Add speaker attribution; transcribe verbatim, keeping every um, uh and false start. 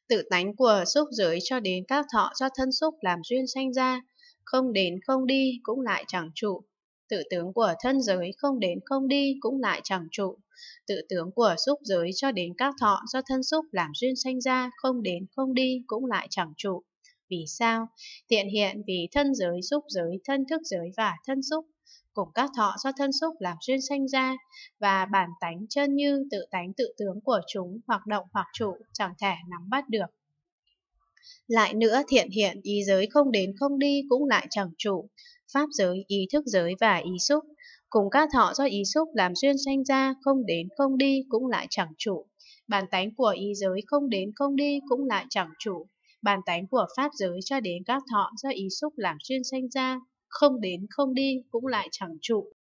Speaker 1: Tự tánh của xúc giới cho đến các thọ do thân xúc làm duyên sanh ra, không đến không đi cũng lại chẳng trụ. Tự tướng của thân giới không đến không đi cũng lại chẳng trụ. Tự tướng của xúc giới cho đến các thọ do thân xúc làm duyên sanh ra, không đến không đi cũng lại chẳng trụ. Vì sao? Thiện hiện vì thân giới, xúc giới, thân thức giới và thân xúc cùng các thọ do thân xúc làm duyên sanh ra, và bản tánh chân như tự tánh tự tướng của chúng hoặc động hoặc trụ chẳng thể nắm bắt được. Lại nữa, thiện hiện ý giới không đến không đi cũng lại chẳng trụ. Pháp giới, ý thức giới và ý xúc cùng các thọ do ý xúc làm duyên sanh ra, không đến không đi cũng lại chẳng trụ. Bản tánh của ý giới không đến không đi cũng lại chẳng trụ. Bản tánh của pháp giới cho đến các thọ do ý xúc làm duyên sanh ra, không đến không đi cũng lại chẳng trụ.